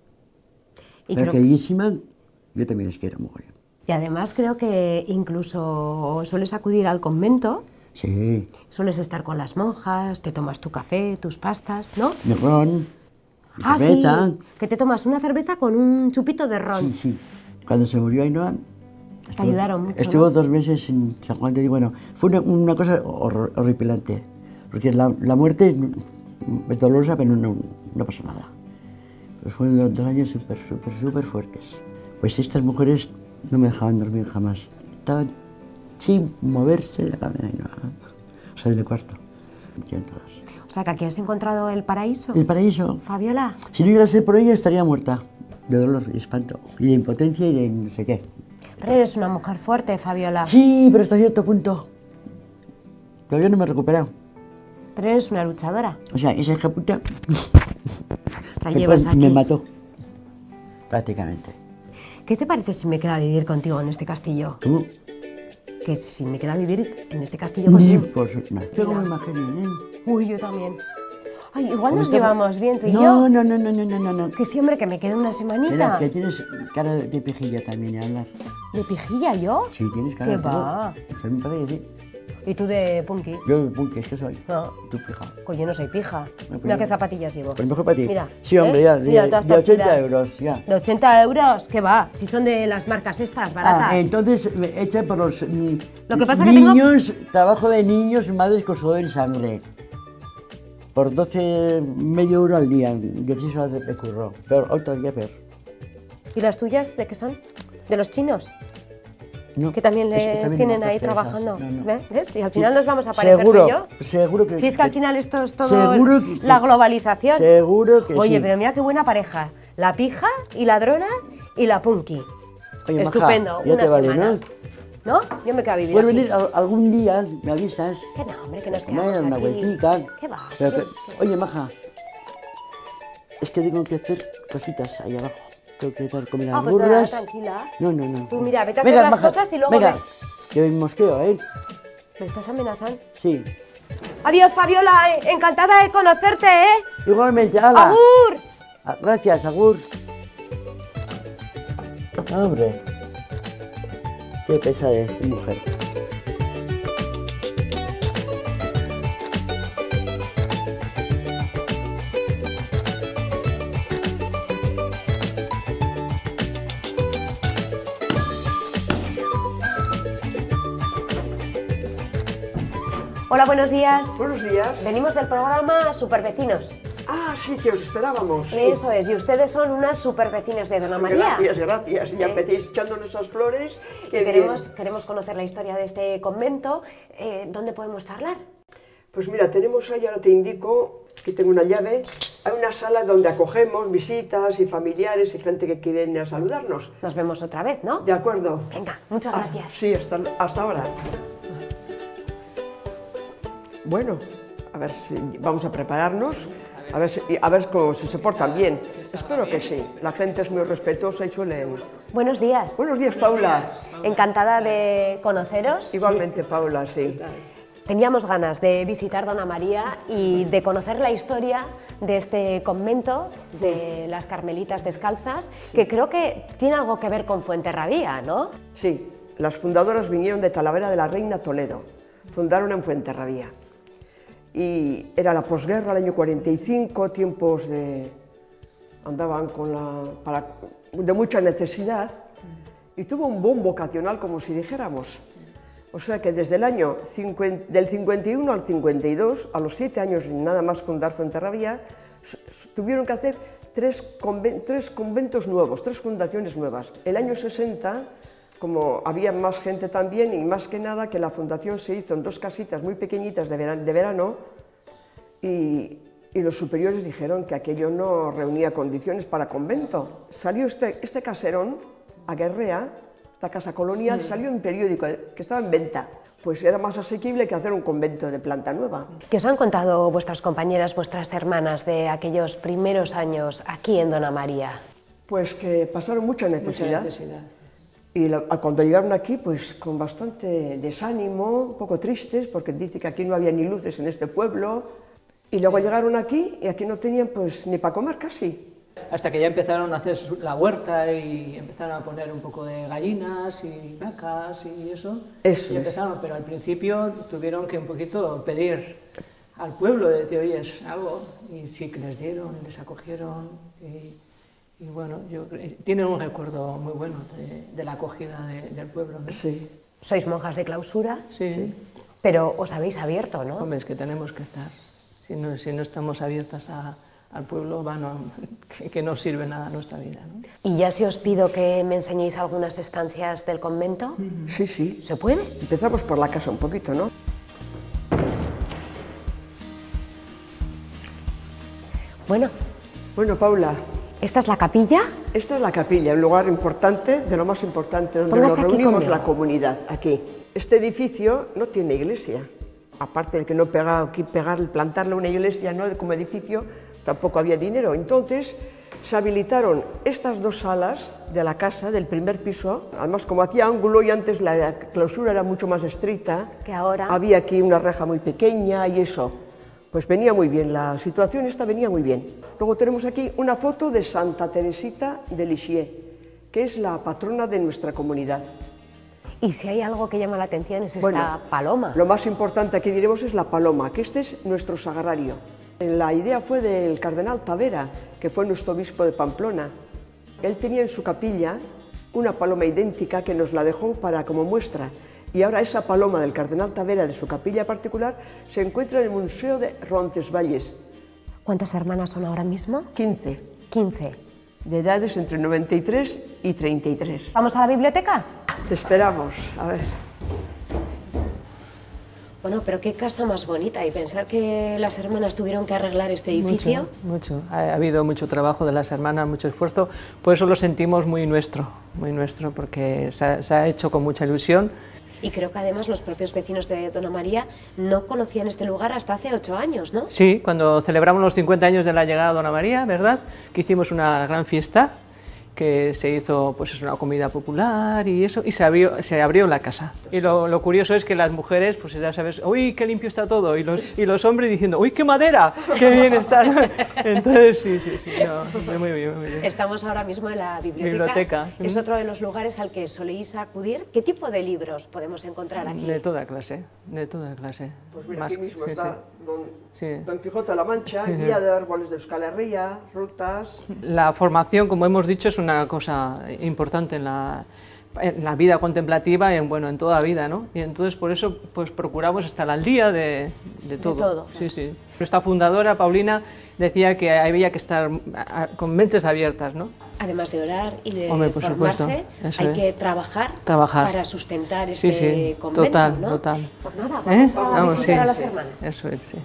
Y, pero creo- queridísima. Yo también les quiero mogollón. y además creo que incluso sueles acudir al convento, Sí, sueles estar con las monjas, te tomas tu café, tus pastas, ¿no? mi ron, mi Ah, cerveza. sí, que te tomas una cerveza con un chupito de ron. Sí, sí. Cuando se murió Ainhoa, Te ayudaron mucho, estuvo ¿no? 2 meses en San Juan de Dios. Bueno, fue una cosa horripilante. Porque la muerte es dolorosa, pero no pasó nada. Pues fueron 2 años súper fuertes. Pues estas mujeres no me dejaban dormir jamás. Estaban sin moverse de la cama de Ainhoa. O sea, del cuarto. Me metían todas. O sea, que aquí has encontrado el paraíso. El paraíso. Fabiola, Si no llegase a ser por ella, estaría muerta. De dolor y espanto. Y de impotencia y de no sé qué. pero eres una mujer fuerte, Fabiola. Sí, pero hasta cierto punto. Todavía no me he recuperado. Pero eres una luchadora. O sea, esa hija puta La llevas aquí. me mató. Prácticamente. ¿Qué te parece si me quedo a vivir contigo en este castillo? ¿Cómo? Que si me quedo a vivir en este castillo contigo. No. Tengo muy imagen, ¿eh? Uy, yo también. Ay, igual nos Esta- llevamos bien tú y No, yo. no. Que siempre que me quede una semanita. Mira, que tienes cara de pejilla también de hablar. ¿De pijilla yo? Sí, tienes cara ¿Qué de va? Pues a mí me parece que sí. ¿Y tú de punky? Yo, punk, es que soy. No. Tú, pija. Pues yo no soy pija. pues Mira yo- qué zapatillas llevo. Pues mejor para ti. Mira. Sí, hombre, ¿eh? ya. Mira, De todas 80 estas euros, ya. ¿De 80 euros? ¿Qué va? Si son de las marcas estas, baratas. Ah, entonces echa por los Lo que pasa que tengo- niños, trabajo de niños, madres con sudor y sangre. Por 12,5 euros al día, 16 horas de curro. Peor, hoy todavía peor. ¿Y las tuyas de qué son? ¿De los chinos? No, Que también es que les también tienen marcas ahí fresas. trabajando. No. ¿Ves? Y al Sí. final nos vamos a parecer Seguro, tú y yo. seguro que... Si es que al final esto es todo seguro que- la globalización. Seguro que Oye, sí. pero mira qué buena pareja. La pija y la drona y la Punky. Oye, Maja, Estupendo, ya una te vale, semana. ¿no? Yo me quedo a vivir Puedes aquí. venir algún día, me avisas. Que no, hombre, que nos Vaya quedamos una aquí. vueltica. ¿Qué va? Pero oye, Maja, es que tengo que hacer cositas ahí abajo. Tengo que dar comida a las Pues nada, burras. tranquila. No. Tú mira, vete a hacer las Maja, cosas y luego venga, ven. que me mosqueo, ¿eh? ¿Me estás amenazando? Sí. Adiós, Fabiola, encantada de conocerte, ¿eh? Igualmente, hala. ¡Agur! Gracias, agur. Hombre, qué pesadez, qué mujer. Hola, buenos días. Buenos días. Venimos del programa Supervecinos. Ah, sí, que os esperábamos. Eso es, y ustedes son unas supervecinas de Dona María. Gracias. Ya empecéis echándonos esas flores. Qué Queremos conocer la historia de este convento. ¿Dónde podemos charlar? Pues mira, tenemos ahí, ahora te indico, aquí tengo una llave, hay una sala donde acogemos visitas y familiares y gente que viene a saludarnos. Nos vemos otra vez, ¿no? De acuerdo. Venga, muchas gracias. Sí, hasta ahora. Bueno, a ver si vamos a prepararnos, a ver si se portan bien. Espero que sí. La gente es muy respetuosa y suelen... Buenos días. Buenos días, Paula. Encantada de conoceros. Igualmente, Paula, sí. Teníamos ganas de visitar Dona María y de conocer la historia de este convento de las Carmelitas Descalzas, que creo que tiene algo que ver con Fuenterrabía, ¿no? Sí, las fundadoras vinieron de Talavera de la Reina, Toledo. Fundaron en Fuenterrabía. Y era la posguerra, el año 45, tiempos de... andaban de mucha necesidad, y tuvo un boom vocacional, como si dijéramos. O sea que desde el año del 51 al 52, a los 7 años nada más fundar Fuenterrabía, tuvieron que hacer tres conventos nuevos, 3 fundaciones nuevas. El año 60, como había más gente también, y más que nada que la fundación se hizo en 2 casitas muy pequeñitas de verano, y los superiores dijeron que aquello no reunía condiciones para convento. Salió este caserón a Guerrea, esta casa colonial, salió en un periódico que estaba en venta. Pues era más asequible que hacer un convento de planta nueva. ¿Qué os han contado vuestras compañeras, vuestras hermanas de aquellos primeros años aquí en Dona María? Pues que pasaron mucha necesidad. Y cuando llegaron aquí, pues con bastante desánimo, un poco tristes, porque dice que aquí no había ni luces en este pueblo. Y luego llegaron aquí y aquí no tenían pues ni para comer casi. Hasta que ya empezaron a hacer la huerta y empezaron a poner un poco de gallinas y vacas y eso. Eso y empezaron, pero al principio tuvieron que un poquito pedir al pueblo, de decir, oye, es algo. Y sí que les dieron, les acogieron. Y bueno, tienen un recuerdo muy bueno de la acogida del pueblo, ¿no? Sí. ¿Sois monjas de clausura? Sí. Pero os habéis abierto, ¿no? Hombre, es que tenemos que estar. Si no estamos abiertas al pueblo, que no sirve nada a nuestra vida, ¿no? Y ya si os pido que me enseñéis algunas estancias del convento. Sí, sí. ¿Se puede? Empezamos por la casa un poquito, ¿no? Bueno, Paula. ¿Esta es la capilla? Esta es la capilla, un lugar importante, de lo más importante, donde Póngase nos aquí reunimos conmigo. la comunidad, aquí. Este edificio no tiene iglesia. Aparte de que no plantarle una iglesia, ¿no?, como edificio, tampoco había dinero. Entonces se habilitaron estas 2 salas de la casa, del primer piso. Además, como hacía ángulo y antes la clausura era mucho más estricta, que ahora había aquí una reja muy pequeña y eso. Pues venía muy bien, la situación esta venía muy bien. Luego tenemos aquí una foto de Santa Teresita de Lisieux, que es la patrona de nuestra comunidad. Y si hay algo que llama la atención es esta paloma. Lo más importante aquí diremos es la paloma, que este es nuestro sagrario. La idea fue del cardenal Tavera, que fue nuestro obispo de Pamplona. Él tenía en su capilla una paloma idéntica que nos la dejó como muestra. Y ahora esa paloma del cardenal Tavera de su capilla particular se encuentra en el Museo de Roncesvalles. ¿Cuántas hermanas son ahora mismo? 15. 15. De edades entre 93 y 33. ¿Vamos a la biblioteca? Te esperamos, a ver. Bueno, pero qué casa más bonita, y pensar que las hermanas tuvieron que arreglar este edificio. Mucho. Ha habido mucho trabajo de las hermanas, mucho esfuerzo, por eso lo sentimos muy nuestro, porque se ha hecho con mucha ilusión. Y creo que además los propios vecinos de Dona María no conocían este lugar hasta hace 8 años, ¿no? Sí, cuando celebramos los 50 años de la llegada de Dona María, ¿verdad?, que hicimos una gran fiesta, que se hizo pues una comida popular y eso, y se abrió la casa. Y lo curioso es que las mujeres, pues ya sabes, uy, qué limpio está todo, y los hombres diciendo, uy, qué madera, qué bien está. Entonces, sí, no, muy bien. Estamos ahora mismo en la biblioteca. Es otro de los lugares al que soléis acudir. ¿Qué tipo de libros podemos encontrar aquí? De toda clase, Pues mira, aquí mismo está Don Quijote de la Mancha, Guía de Árboles de Euskal Herria, rutas... La formación, como hemos dicho, es una cosa importante en la vida contemplativa y en toda vida, ¿no? Y entonces por eso pues procuramos estar al día de todo. Sí. Nuestra fundadora, Paulina, decía que había que estar con mentes abiertas, ¿no? Además de orar y de formarse, hay que trabajar para sustentar este convento, total, ¿no? Total. Pues nada, vamos a visitar a las hermanas. Eso es, sí.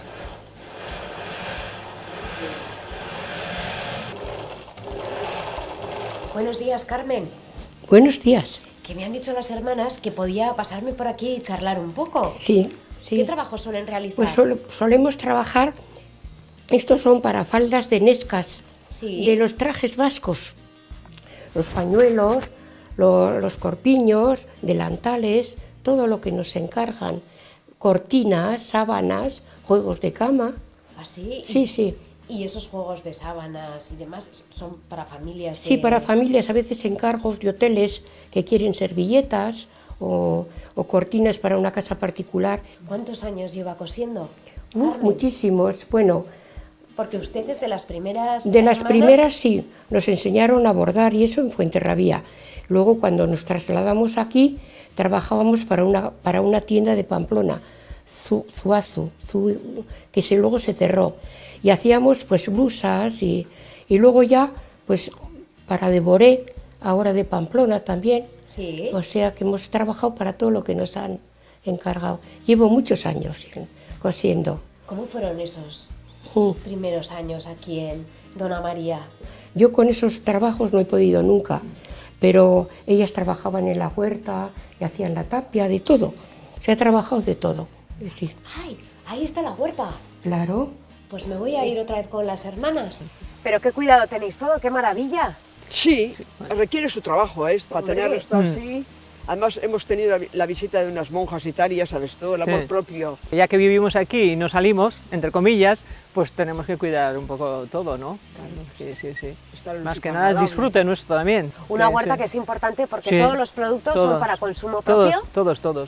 Buenos días, Carmen. Buenos días. Que me han dicho las hermanas que podía pasarme por aquí y charlar un poco. Sí. ¿Qué trabajo suelen realizar? Pues solemos trabajar, estos son para faldas de nescas, de los trajes vascos, los pañuelos, los corpiños, delantales, todo lo que nos encargan, cortinas, sábanas, juegos de cama. ¿Ah, sí? Sí. ¿Y esos juegos de sábanas y demás son para familias? Sí, para familias, a veces encargos de hoteles que quieren servilletas o cortinas para una casa particular. ¿Cuántos años lleva cosiendo? Muchísimos, bueno. Porque usted es de las primeras... De las primeras, sí, nos enseñaron a bordar y eso en Fuenterrabía. Luego, cuando nos trasladamos aquí, trabajábamos para una tienda de Pamplona, Zuazu, que luego se cerró. Y hacíamos pues blusas y luego ya pues para Deboré, ahora de Pamplona también. Sí. O sea que hemos trabajado para todo lo que nos han encargado. Llevo muchos años cosiendo. ¿Cómo fueron esos primeros años aquí en Dona María? Yo con esos trabajos no he podido nunca, pero ellas trabajaban en la huerta y hacían la tapia, de todo. Se ha trabajado de todo. Sí. ¡Ay! Ahí está la huerta. Claro. Pues me voy a ir otra vez con las hermanas. Pero qué cuidado tenéis todo, qué maravilla. Sí, requiere su trabajo para tener esto así. Además hemos tenido la visita de unas monjas y tal, y ya sabes todo, el amor propio. Ya que vivimos aquí y no salimos, entre comillas, pues tenemos que cuidar un poco todo, ¿no? Sí. Más que nada el disfrute nuestro también. Una huerta que es importante porque todos los productos son para consumo propio. Todos.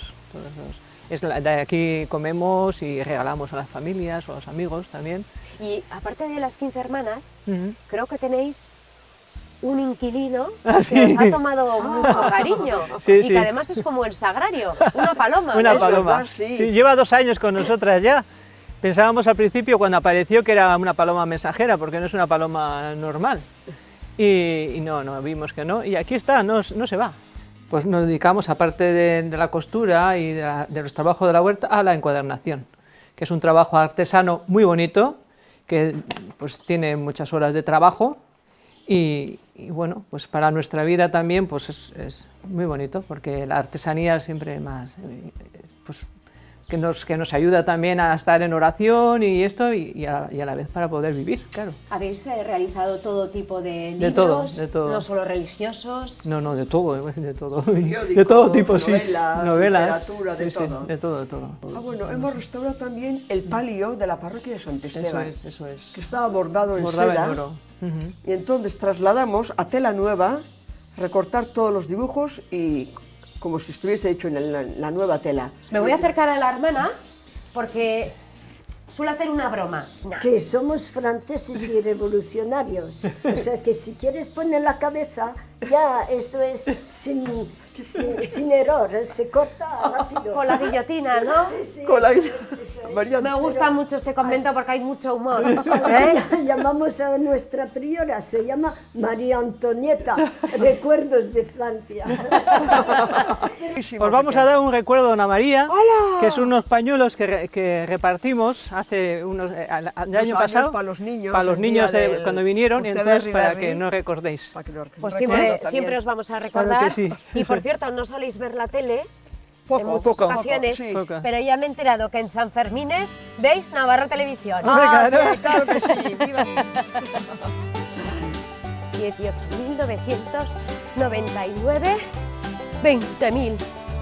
De aquí comemos y regalamos a las familias o a los amigos también. Y aparte de las 15 hermanas, creo que tenéis un inquilino que os ha tomado mucho cariño y que además es como el sagrario, una paloma. Una paloma, sí, lleva 2 años con nosotras ya. Pensábamos al principio cuando apareció que era una paloma mensajera, porque no es una paloma normal. Y no, vimos que no, y aquí está, no se va. Pues nos dedicamos, aparte de la costura y de los trabajos de la huerta, a la encuadernación, que es un trabajo artesano muy bonito, que pues tiene muchas horas de trabajo y bueno, pues para nuestra vida también pues es muy bonito, porque la artesanía siempre más, pues que nos ayuda también a estar en oración y esto, y a la vez para poder vivir, claro. ¿Habéis realizado todo tipo de libros? De todo. ¿No solo religiosos? No, de todo. Periódicos, de todo tipo, sí. Novelas, literatura, de todo. Bueno, hemos restaurado también el palio de la parroquia de Sant Esteban. Eso es. Que estaba bordado en seda. En oro. Y entonces trasladamos a tela nueva, recortar todos los dibujos y como si estuviese hecho en la nueva tela. Me voy a acercar a la hermana porque suele hacer una broma. Que somos franceses y revolucionarios. O sea que si quieres poner la cabeza, ya eso es sin Sin error, se corta rápido. Con la guillotina, ¿no? Sí, Con la sí, María, Me gusta mucho este convento porque hay mucho humor. Llamamos a nuestra priora, se llama María Antonieta, Recuerdos de Francia. Os vamos a dar un recuerdo a Dona María, que son unos pañuelos que repartimos hace el año pasado para los niños, cuando vinieron, entonces para que no recordéis. Pues siempre os vamos a recordar. Claro que sí. Y por cierto, no soléis ver la tele en muchas poco, ocasiones, poco. pero ya me he enterado que en San Fermines veis Navarra Televisión. Claro. Claro que sí, viva. 18.999, 20.000.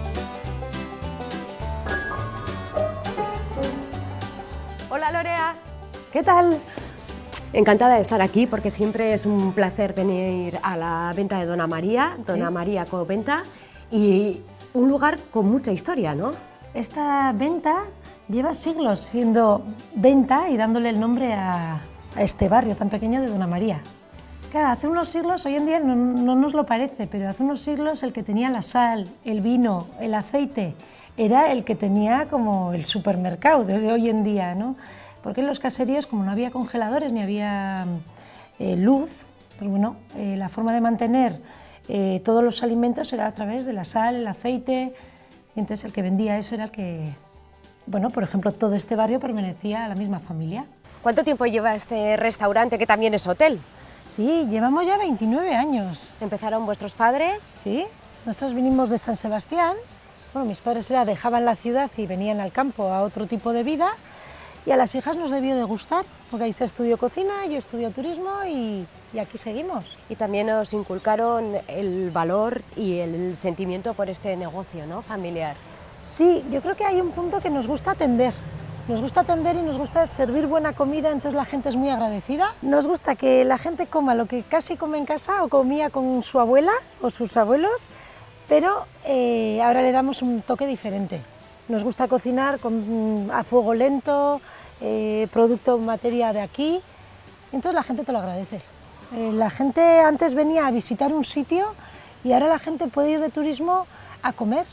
Hola Lorea. ¿Qué tal? Encantada de estar aquí porque siempre es un placer venir a la venta de Dona María, Dona María Coventa, y un lugar con mucha historia, ¿no? Esta venta lleva siglos siendo venta y dándole el nombre a este barrio tan pequeño de Dona María. Claro, hace unos siglos, hoy en día no nos lo parece, pero hace unos siglos el que tenía la sal, el vino, el aceite, era el que tenía como el supermercado de hoy en día, ¿no? Porque en los caseríos, como no había congeladores ni había luz, pues bueno, la forma de mantener todos los alimentos era a través de la sal, el aceite, y entonces el que vendía eso era el que, bueno, por ejemplo, todo este barrio pertenecía a la misma familia. ¿Cuánto tiempo lleva este restaurante que también es hotel? Sí, llevamos ya 29 años. ¿Empezaron vuestros padres? Sí, nosotros vinimos de San Sebastián. Bueno, mis padres dejaban la ciudad y venían al campo a otro tipo de vida. Y a las hijas nos debió de gustar, porque ahí se estudió cocina, yo estudié turismo y aquí seguimos. Y también nos inculcaron el valor y el sentimiento por este negocio, ¿no?, familiar. Sí, yo creo que hay un punto que nos gusta atender. Nos gusta atender y nos gusta servir buena comida, entonces la gente es muy agradecida. Nos gusta que la gente coma lo que casi come en casa o comía con su abuela o sus abuelos, pero ahora le damos un toque diferente. Nos gusta cocinar a fuego lento, producto, materia de aquí, entonces la gente te lo agradece. La gente antes venía a visitar un sitio y ahora la gente puede ir de turismo a comer.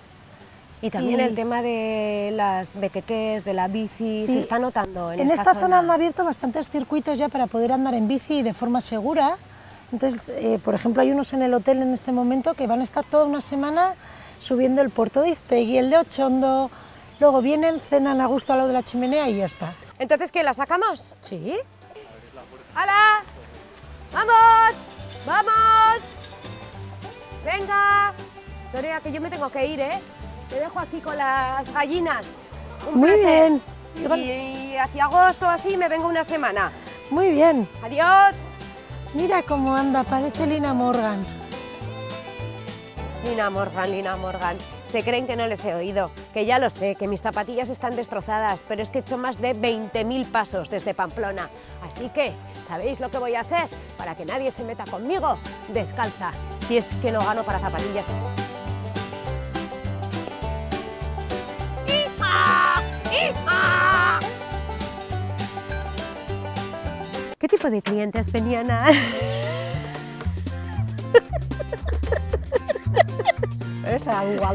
Y también el tema de las BTTs, de la bici, sí, se está notando en esta zona han abierto bastantes circuitos ya para poder andar en bici de forma segura. Entonces, por ejemplo, hay unos en el hotel en este momento que van a estar toda una semana subiendo el puerto de Iztegui, el de Ochondo, luego vienen, cenan a gusto a lo de la chimenea y ya está. ¿Entonces qué, la sacamos? Sí. ¡Hala! ¡Vamos! ¡Vamos! ¡Venga! Lorea, que yo me tengo que ir, ¿eh? Te dejo aquí con las gallinas. Muy bien. Y hacia agosto así me vengo una semana. Muy bien. Adiós. Mira cómo anda, parece Lina Morgan. Lina Morgan, Lina Morgan. Se creen que no les he oído, que ya lo sé, que mis zapatillas están destrozadas, pero es que he hecho más de 20.000 pasos desde Pamplona. Así que, ¿sabéis lo que voy a hacer? Para que nadie se meta conmigo, descalza, si es que no gano para zapatillas. ¡Hija! ¡Hija! ¿Qué tipo de clientes venían a...? Es algo.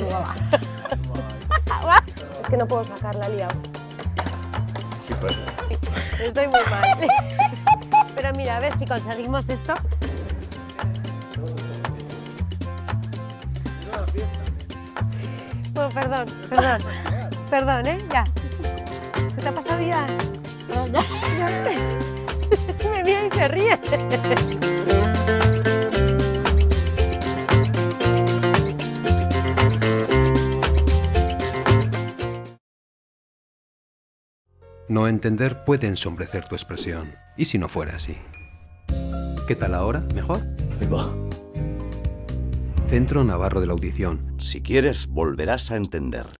Es que no puedo sacarla, liado. Sí, pues. Estoy muy mal. Pero mira, a ver si conseguimos esto. Oh, perdón, ya. ¿Se te ha pasado ya? No. Me mira y se ríe. No entender puede ensombrecer tu expresión. ¿Y si no fuera así? ¿Qué tal ahora? ¿Mejor? Centro Navarro de la Audición. Si quieres, volverás a entender.